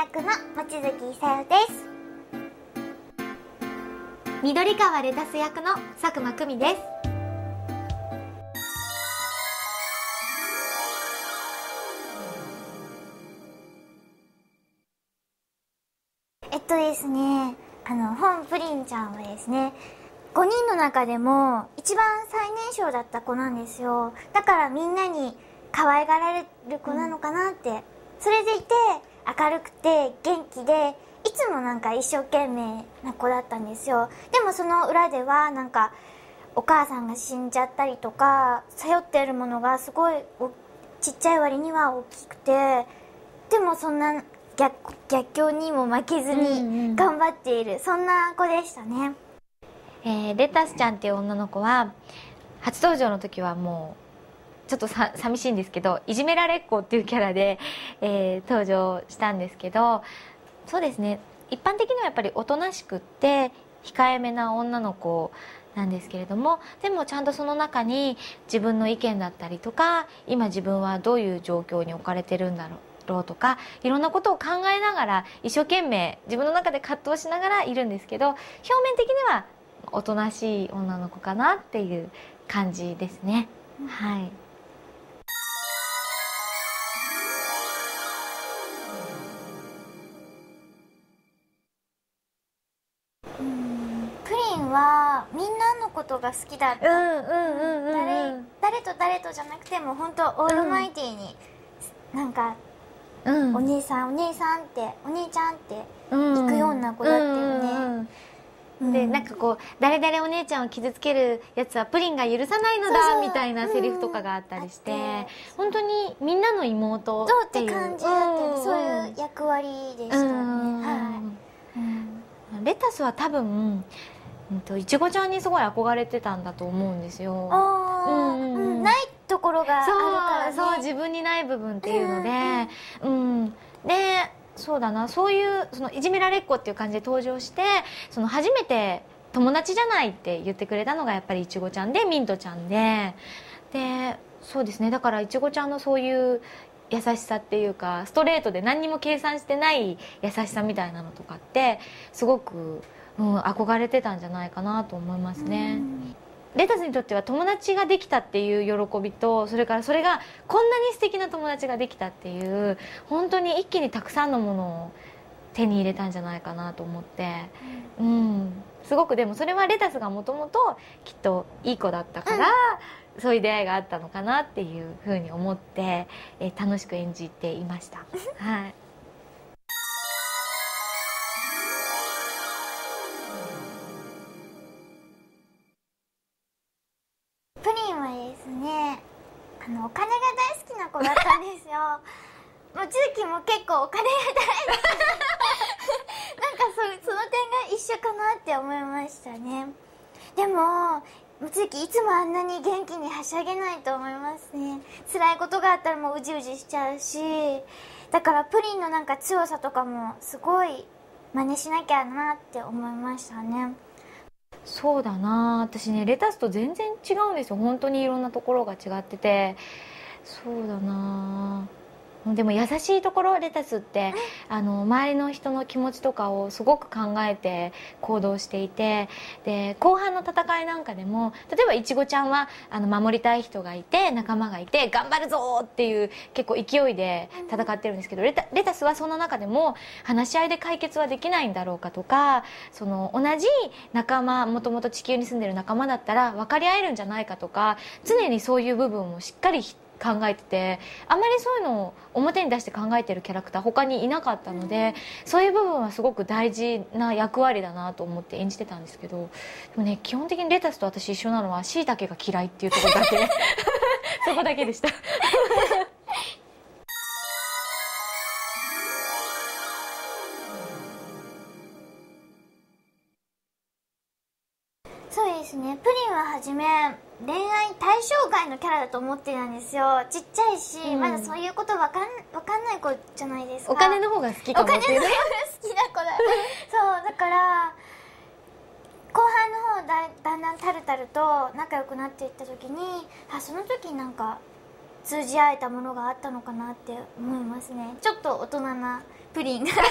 役の望月さよです。 緑川レタス役の佐久間久美です。 ですね、本プリンちゃんはですね、5人の中でも一番最年少だった子なんですよ。だからみんなに可愛がられる子なのかなって、それでいて明るくて元気で、いつもなんか一生懸命な子だったんですよ。でもその裏ではなんかお母さんが死んじゃったりとか、背負っているものがすごいちっちゃい割には大きくて、でもそんな逆境にも負けずに頑張っている、そんな子でしたね。 レタスちゃんっていう女の子は初登場の時はもうちょっと寂しいんですけど、いじめられっ子っていうキャラで、登場したんですけど、そうですね、一般的にはやっぱりおとなしくって控えめな女の子なんですけれども、でもちゃんとその中に自分の意見だったりとか、今自分はどういう状況に置かれてるんだろうとか、いろんなことを考えながら一生懸命自分の中で葛藤しながらいるんですけど、表面的にはおとなしい女の子かなっていう感じですね。はい。 プリンはみんなのことが好きだった。誰とじゃなくても本当オールマイティに、なんかお姉さんってお兄ちゃんって行くような子だったよね。 でなんかこう誰々お姉ちゃんを傷つけるやつはプリンが許さないのだみたいなセリフとかがあったりして、本当にみんなの妹っていう、 感じだったり、そういう役割でしたね。 レタスは多分いちごちゃんにすごい憧れてたんだと思うんですよ。 ないところがあるからね。 そう自分にない部分っていうので、でそうだな、そういうそのいじめられっ子っていう感じで登場して、その初めて友達じゃないって言ってくれたのがやっぱりいちごちゃんでミントちゃんで、そうですね、だからいちごちゃんのそういう優しさっていうか、ストレートで何にも計算してない優しさみたいなのとかってすごく、憧れてたんじゃないかなと思いますね。レタスにとっては友達ができたっていう喜びと、それからそれがこんなに素敵な友達ができたっていう、本当に一気にたくさんのものを手に入れたんじゃないかなと思って、すごく、でもそれはレタスがもともときっといい子だったから、そういう出会いがあったのかなっていうふうに思って、楽しく演じていました。はい。 プリンはですね、お金が大好きな子だったんですよ。望月も結構お金が大好きでなんかその点が一緒かなって思いましたね。でも望月いつもあんなに元気にはしゃげないと思いますね。辛いことがあったらもううじうじしちゃうし、だからプリンのなんか強さとかもすごい真似しなきゃなって思いましたね。 そうだな、私ねレタスと全然違うんですよ。本当にいろんなところが違ってて、そうだな、でも優しいところ、レタスって周りの人の気持ちとかをすごく考えて行動していて、で後半の戦いなんかでも、例えばいちごちゃんは守りたい人がいて仲間がいて頑張るぞっていう結構勢いで戦ってるんですけど、レタスはその中でも話し合いで解決はできないんだろうかとか、その同じ仲間、もともと地球に住んでる仲間だったら分かり合えるんじゃないかとか、常にそういう部分をしっかり考えてて、あまりそういうのを表に出して考えてるキャラクター他にいなかったので、そういう部分はすごく大事な役割だなと思って演じてたんですけど、でもね、基本的にレタスと私一緒なのは椎茸が嫌いっていうところだけそこだけでしたそうですね、プリンははじめ恋愛対象外のキャラだと思ってたんですよ。ちっちゃいし、まだそういうことわかんない子じゃないですか。 お金の方が好きかもっていう。 お金の方が好きな子だそうだから後半の方だんだんタルタルと仲良くなっていった時に、その時なんか通じ合えたものがあったのかなって思いますね。ちょっと大人なプリンが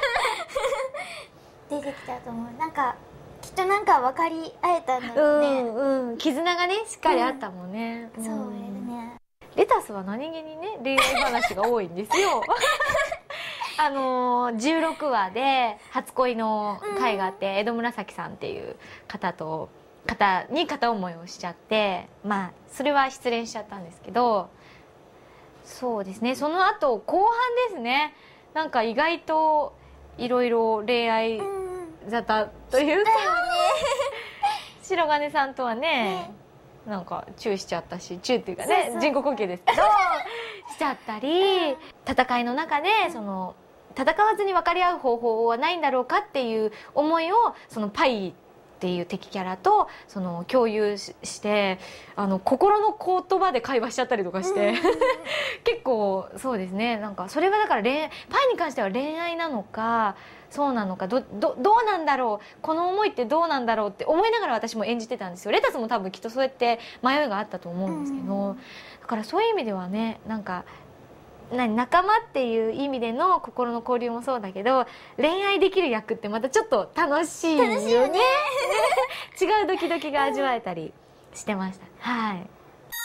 出てきたと思う。なんかきっとなんか分かり合えたんだろうね。 絆がねしっかりあったもんね。 そうですね。 レタスは何気にね恋愛話が多いんですよ。16話で初恋の回があって、江戸紫さんっていう方に片思いをしちゃって、まあそれは失恋しちゃったんですけど、そうですね、その後後半ですね、なんか意外といろいろ恋愛沙汰というか、白金さんとはねなんかチューしちゃったし、チューっていうかね人工呼吸ですけどしちゃったり、戦いの中でその戦わずに分かり合う方法はないんだろうかっていう思いをそのパイっていう敵キャラとその共有して心の言葉で会話しちゃったりとかして結構そうですね、なんかそれはだからパイに関しては恋愛なのかそうなのかどうなんだろう、この思いってどうなんだろうって思いながら私も演じてたんですよ。レタスも多分きっとそうやって迷いがあったと思うんですけど、だからそういう意味ではね、なんか仲間っていう意味での心の交流もそうだけど、恋愛できる役ってまたちょっと楽しいよね。違うドキドキが味わえたりしてました。はい。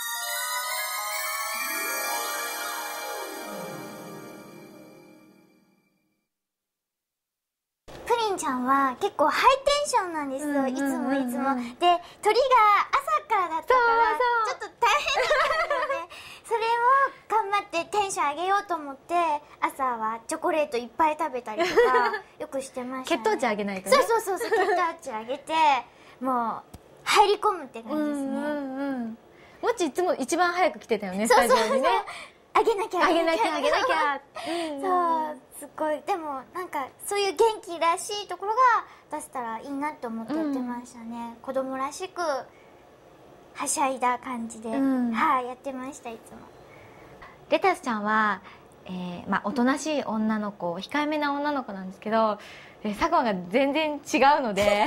プリンちゃんは結構ハイテンションなんですよ、いつもいつも。で、鳥が朝からだったからちょっと大変だったのでそれを頑張ってテンション上げようと思って朝はチョコレートいっぱい食べたりとかよくしてましたね。 血糖値上げないとね。 そう血糖値上げてもう入り込むって感じですね。 もっちいつも一番早く来てたよね、スタジオにね。 あげなきゃそうすごい。でもなんかそういう元気らしいところが出せたらいいなって思ってやってましたね。子供らしくはしゃいだ感じで、やってました。いつもレタスちゃんは、おとなしい女の子、控えめな女の子なんですけど、佐久間が全然違うので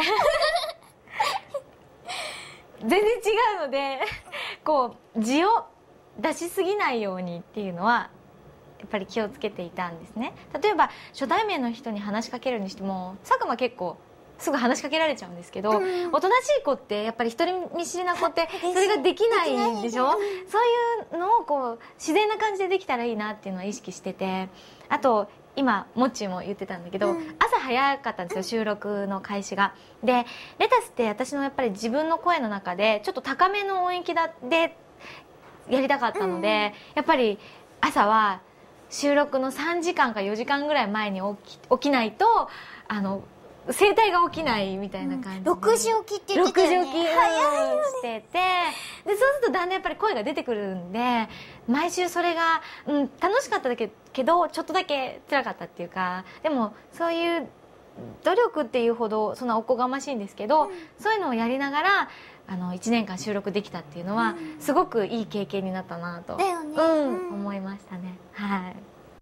こう字を出しすぎないようにっていうのはやっぱり気をつけていたんですね。例えば初対面の人に話しかけるにしても佐久間結構すぐ話しかけられちゃうんですけど、おとなしい子ってやっぱり人見知りな子ってそれができないでしょ。そういうのをこう自然な感じでできたらいいなっていうのは意識してて、あと今もっちーも言ってたんだけど、朝早かったんですよ、収録の開始が。でレタスって私のやっぱり自分の声の中でちょっと高めの音域でやりたかったので、やっぱり朝は収録の3時間か4時間ぐらい前に起きないと声帯が起きないみたいな感じで、 6時起きって言ってたよね。 6時起きしてて、でそうするとだんだんやっぱり声が出てくるんで、毎週それが、楽しかっただけどちょっとだけ辛かったっていうか、でもそういう努力っていうほどそんなおこがましいんですけど、そういうのをやりながら1年間収録できたっていうのは、すごくいい経験になったなと、思いましたね。はい。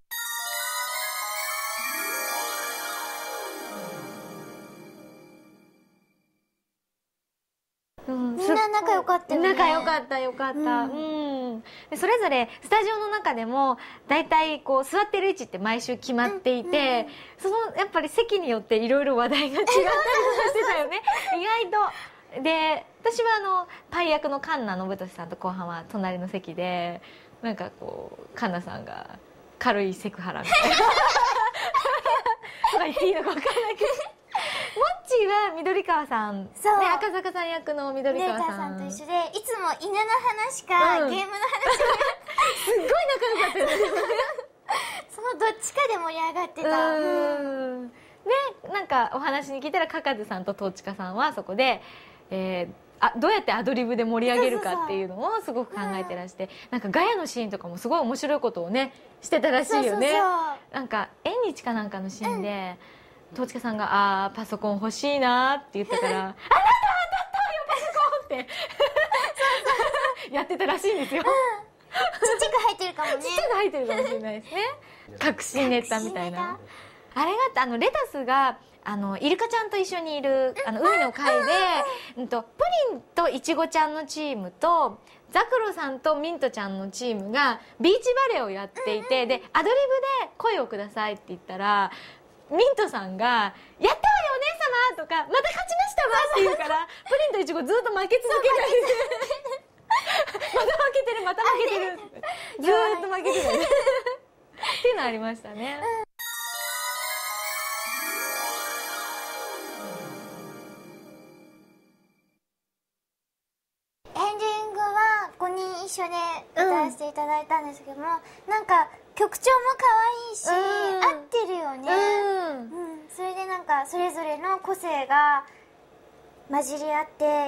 みんな仲良かったよね。 仲良かった、でそれぞれスタジオの中でもだいたいこう座ってる位置って毎週決まっていて、そのやっぱり席によっていろいろ話題が違ったりしてたよね意外と。で私はパイ役の環奈信俊さんと後半は隣の席で、なんかこう環奈さんが軽いセクハラみたいなとか言っていいのか分からないけどモッチーは緑川さん、赤坂さん役の緑川さんと一緒で、いつも犬の話か、ゲームの話かすっごい仲良かったよねそのどっちかで盛り上がってた。 でなんかお話に聞いたらかかずさんとトーチカさんはそこで、どうやってアドリブで盛り上げるかっていうのをすごく考えてらして、なんかガヤのシーンとかもすごい面白いことをねしてたらしいよね。なんか縁日かなんかのシーンで、トーチカさんがパソコン欲しいなって言ったからあなたよパソコンってやってたらしいんですよ。 ちっちゃく入ってるかもね。 ちっちゃく入ってるかもしれないですね。隠しネタみたいな。あれがあってレタスがイルカちゃんと一緒にいる海の会でプリンとイチゴちゃんのチームとザクロさんとミントちゃんのチームがビーチバレーをやっていて、でアドリブで声をくださいって言ったら、ミントさんが「やったわよお姉様!」とか「また勝ちましたわ!」って言うから、プリンとイチゴずっと負け続けないでまた負けてるまた負けてるずーっと負けてるっていうのありましたね。 エンディングは5人一緒で歌わせていただいたんですけども、なんか曲調も可愛いし、合ってるよね。それでなんかそれぞれの個性が混じり合って、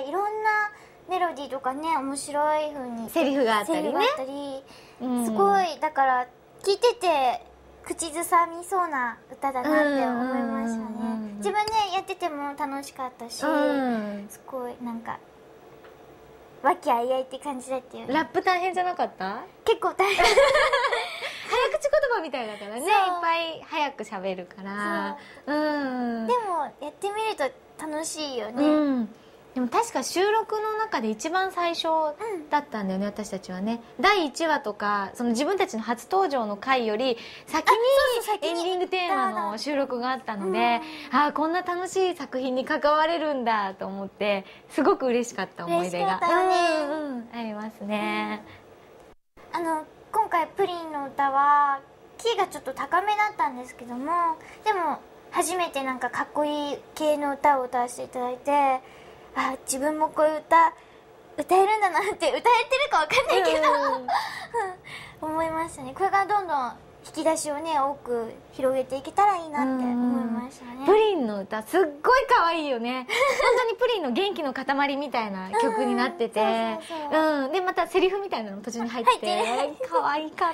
いろんなメロディーとかね、面白い風にセリフがあったりね、 すごい、だから聴いてて口ずさみそうな歌だなって思いましたね。自分でやってても楽しかったし、すごいなんか和気あいあいって感じだったよね。 ラップ大変じゃなかった？ 結構大変早口言葉みたいだからね、いっぱい早く喋るから。 でもやってみると楽しいよね。 でも確か収録の中で一番最初だったんだよね、私たちはね。第1話とかその自分たちの初登場の回より先にエンディングテーマの収録があったので、ああこんな楽しい作品に関われるんだと思って、すごく嬉しかった思い出がありますね。 今回プリンの歌はキーがちょっと高めだったんですけども、でも初めてなんかかっこいい系の歌を歌わせていただいて、あ、自分もこういう歌歌えるんだなって、歌えてるかわかんないけど思いましたね。これからどんどん引き出しをね、多く広げていけたらいいなって思いましたね。 プリンの歌すっごい可愛いよね本当にプリンの元気の塊みたいな曲になってて、でまたセリフみたいなのも途中に入ってて可愛かった。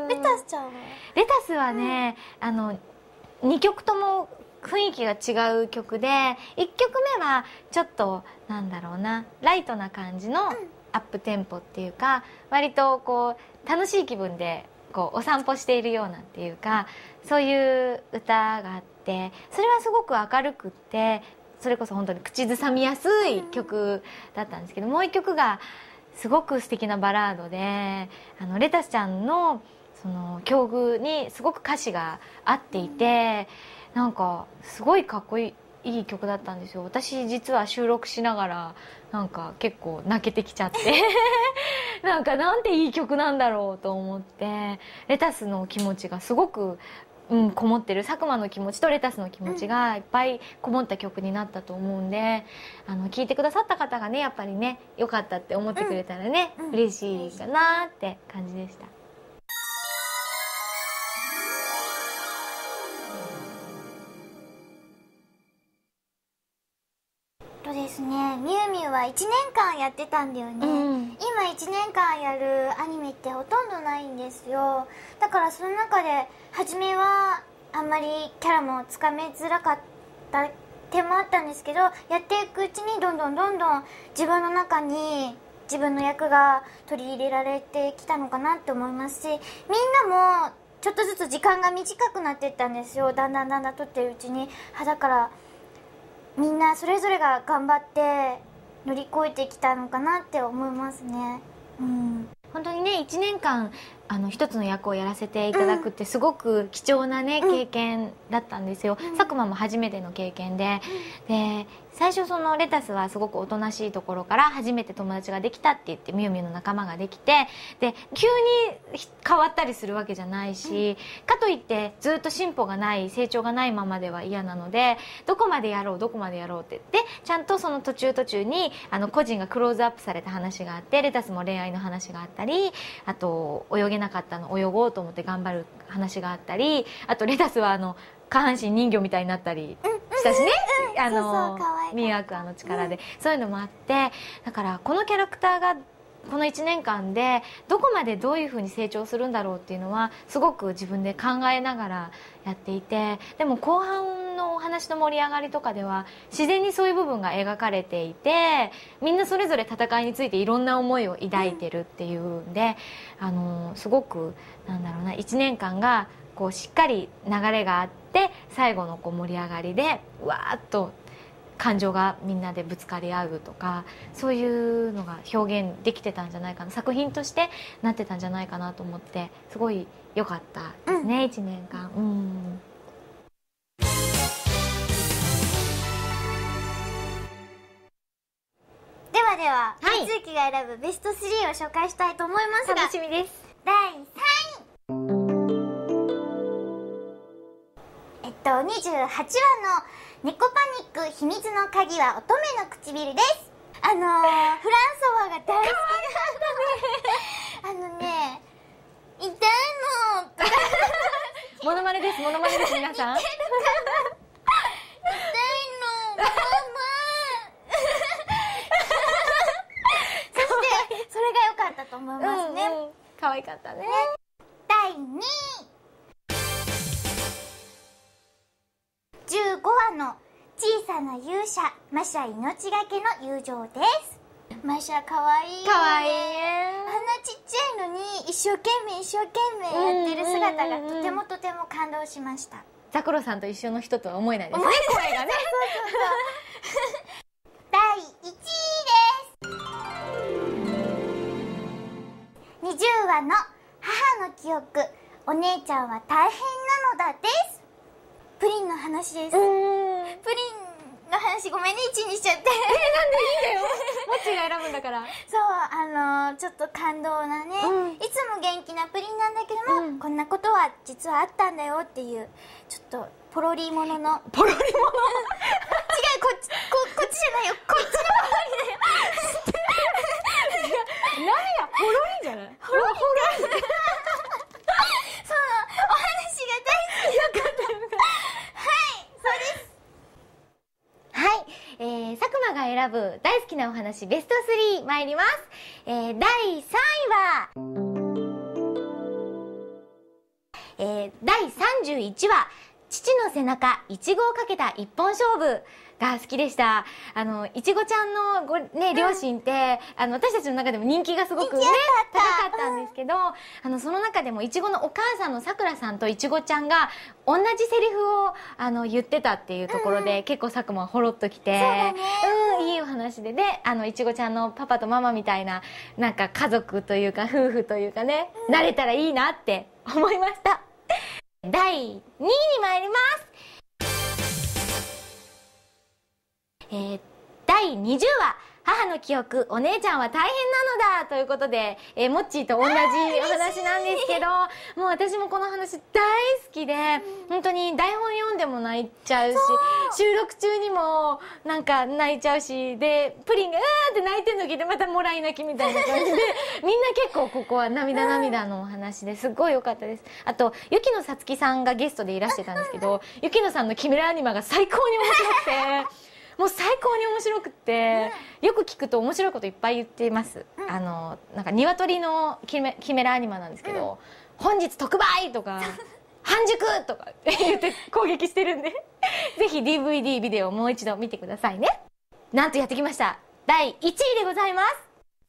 レタスちゃんは？ レタスはね、2曲とも雰囲気が違う曲で、1曲目はちょっとなんだろうな、ライトな感じのアップテンポっていうか、割とこう楽しい気分でこうお散歩しているようなっていうか、そういう歌があって、それはすごく明るくって、それこそ本当に口ずさみやすい曲だったんですけど、もう1曲がすごく素敵なバラードで、レタスちゃんのその境遇にすごく歌詞が合っていて、なんかすごいかっこいい曲だったんですよ。私実は収録しながらなんか結構泣けてきちゃってなんていい曲なんだろうと思って、レタスの気持ちがすごく、こもってる、佐久間の気持ちとレタスの気持ちがいっぱいこもった曲になったと思うんで、聴いてくださった方がね、やっぱりね、良かったって思ってくれたらね、嬉しいかなって感じでした。 ですね、みゆみゆは1年間やってたんだよね。今1年間やるアニメってほとんどないんですよ。だからその中で初めはあんまりキャラもつかめづらかった点もあったんですけど、やっていくうちにどんどん自分の中に自分の役が取り入れられてきたのかなって思いますし、みんなもちょっとずつ時間が短くなっていったんですよ。だんだん撮ってるうちに。だからみんなそれぞれが頑張って乗り越えてきたのかなって思いますね。 本当にね、1年間一つの役をやらせていただくってすごく貴重なね、経験だったんですよ。佐久間も初めての経験で、最初そのレタスはすごくおとなしいところから初めて友達ができたって言ってみゆみゆの仲間ができて、で急に変わったりするわけじゃないし、かといってずっと進歩がない、成長がないままでは嫌なので、どこまでやろうって言ってちゃんとその途中に個人がクローズアップされた話があって、レタスも恋愛の話があったり、あと泳げなかったの泳ごうと思って頑張る話があったり、あとレタスは下半身人魚みたいになったりしたしね、ミューアクアの力で、そういうのもあって、だからこのキャラクターがこの1年間でどこまでどういうふうに成長するんだろうっていうのはすごく自分で考えながらやっていて、でも後半のお話の盛り上がりとかでは自然にそういう部分が描かれていて、みんなそれぞれ戦いについていろんな思いを抱いてるっていうんで、すごくなんだろうな、1年間がこうしっかり流れがあって、最後のこう盛り上がりでわーっと感情がみんなでぶつかり合うとか、そういうのが表現できてたんじゃないかな、作品としてなってたんじゃないかなと思って、すごい良かったですね、1年間。 ではでは、 はいみつゆきが選ぶベスト3を紹介したいと思いますが、 楽しみです。 第3位、28話の猫パニック秘密の鍵は乙女の唇です。フランソワが大好きだね。痛いのとかモノマネです、モノマネです、皆さん。 痛いのママそしてそれが良かったと思いますね。 可愛かったね。 第2位、15話の小さな勇者マシャ命がけの友情です。マシャ可愛いよね。 可愛いね。 あんなちっちゃいのに一生懸命やってる姿がとても感動しました。 ザクロさんと一緒の人とは思えないですね、声がね。 第1位です。20話の母の記憶、お姉ちゃんは大変なのだです。プリンの話です。プリンの話ごめんね、1位にしちゃって。なんでいいいんだよ。もっちが選ぶんだから。 そう、ちょっと感動なね、いつも元気なプリンなんだけども、こんなことは実はあったんだよっていう、ちょっとポロリものの。 ポロリもの違う、 こっちじゃないよ、こっちのポロリだよ。 何や、ポロリじゃない、ポロリ。 そう、お話が大好き。よかった。はい、そうです。 はい、佐久間が選ぶ大好きなお話ベスト3参ります。第3位は、第31話、父の背中いちごをかけた一本勝負が好きでした。いちごちゃんの両親って、私たちの中でも人気がすごくね、高かったんですけど、その中でもいちごのお母さんのさくらさんといちごちゃんが同じセリフを言ってたっていうところで、結構佐久間はほろっときて、いいお話で、いちごちゃんのパパとママみたいな、なんか家族というか夫婦というかね、なれたらいいなって思いました。第2位に参ります。第20話、母の記憶、お姉ちゃんは大変なのだということで、モッチーと同じお話なんですけど、もう私もこの話大好きで、本当に台本読んでも泣いちゃうし、収録中にもなんか泣いちゃうし、でプリンがうーって泣いてるの聞いてまたもらい泣きみたいな感じで、みんな結構ここは涙のお話ですごい良かったです。あと雪野さつきさんがゲストでいらしてたんですけど、雪野さんのキメラアニマが最高に面白くてもう最高に面白くって、よく聞くと面白いこといっぱい言っています。なんか鶏のキメラアニマなんですけど、本日特売とか半熟とかって言って攻撃してるんでぜひ DVD ビデオをもう一度見てくださいね。なんとやってきました、第1位でございます。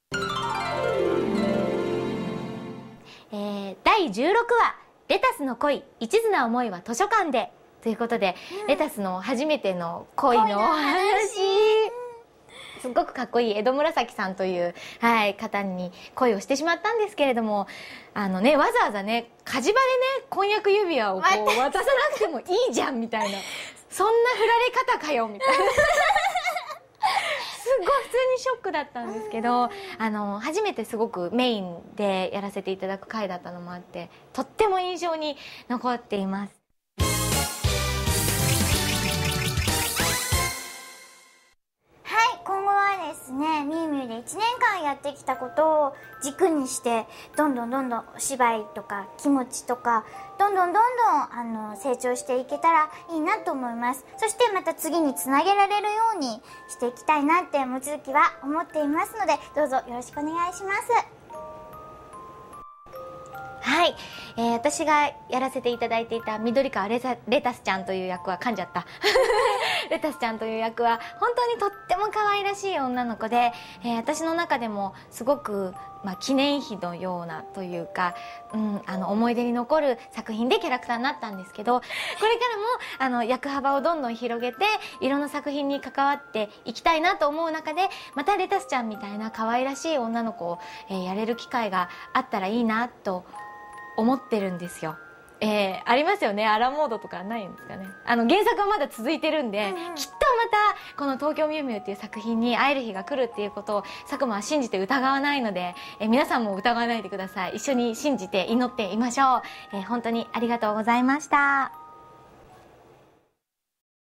第16話、レタスの恋、一途な思いは図書館でということで、レタスの初めての恋のお話、すごくかっこいい江戸紫さんという、方に恋をしてしまったんですけれども、わざわざね、火事場でね、婚約指輪をこう渡さなくてもいいじゃんみたいな、そんな振られ方かよみたいなすごい普通にショックだったんですけど、初めてすごくメインでやらせていただく回だったのもあって、とっても印象に残っています。 今後はですね、みゆみゆで1年間やってきたことを軸にして、どんどんお芝居とか気持ちとかどんどん成長していけたらいいなと思います。そしてまた次につなげられるようにしていきたいなって望月は思っていますので、どうぞよろしくお願いします。 はい、私がやらせていただいていた緑川レタスちゃんという役は噛んじゃったレタスちゃんという役は本当にとっても可愛らしい女の子で、私の中でもすごく記念碑のようなというか、思い出に残る作品でキャラクターになったんですけど、これからも役幅をどんどん広げていろんな作品に関わっていきたいなと思う中で、またレタスちゃんみたいな可愛らしい女の子を、やれる機会があったらいいなと思ってるんですよ。ありますよね。アラモードとかないんですかね。原作はまだ続いてるんで、きっとまたこの東京ミュウミュウっていう作品に会える日が来るっていうことを佐久間は信じて疑わないので、皆さんも疑わないでください。一緒に信じて祈っていましょう。本当にありがとうございました。